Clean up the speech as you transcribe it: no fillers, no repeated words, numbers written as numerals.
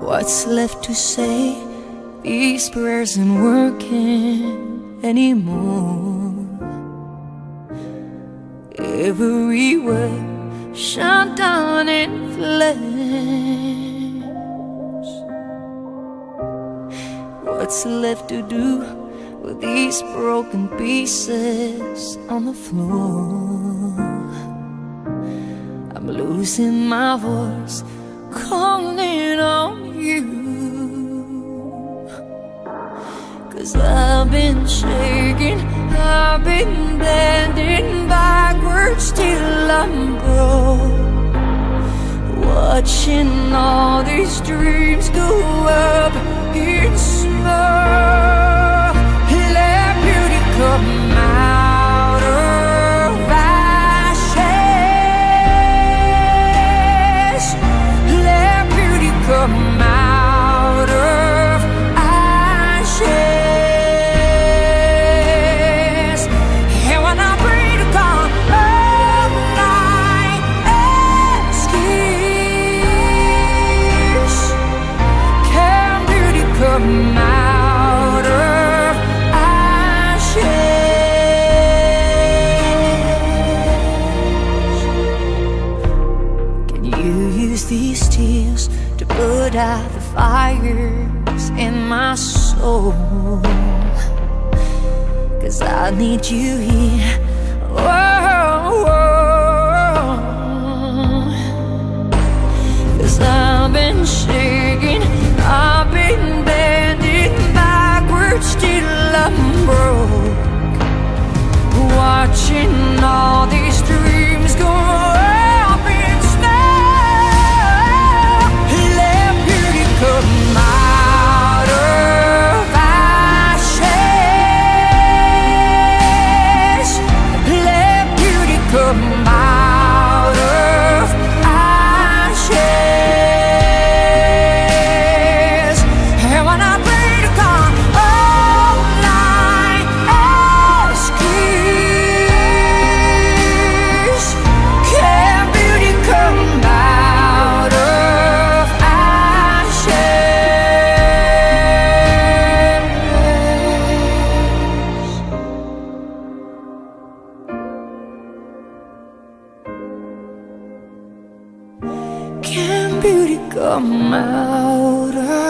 What's left to say? These prayers aren't working anymore. Every word shut down in flames. What's left to do with these broken pieces on the floor? I'm losing my voice, calling on you, 'cause I've been shaking, I've been bending backwards till I'm broke, watching all these dreams go up in smoke. Let beauty come out of ashes. Let beauty come out of ashes. And when I pray to God all night, excuse, can beauty come out of ashes? Can you use these tears to put out the fires in my soul? 'Cause I need you here. Whoa, whoa. 'Cause I've been shaking, I've been bending backwards till I'm broke, watching all these dreams go up in smoke. Let beauty come out of ashes. Let beauty come out of ashes. And when I pray to God all night, excuse, can beauty come out of ashes? Can beauty come out of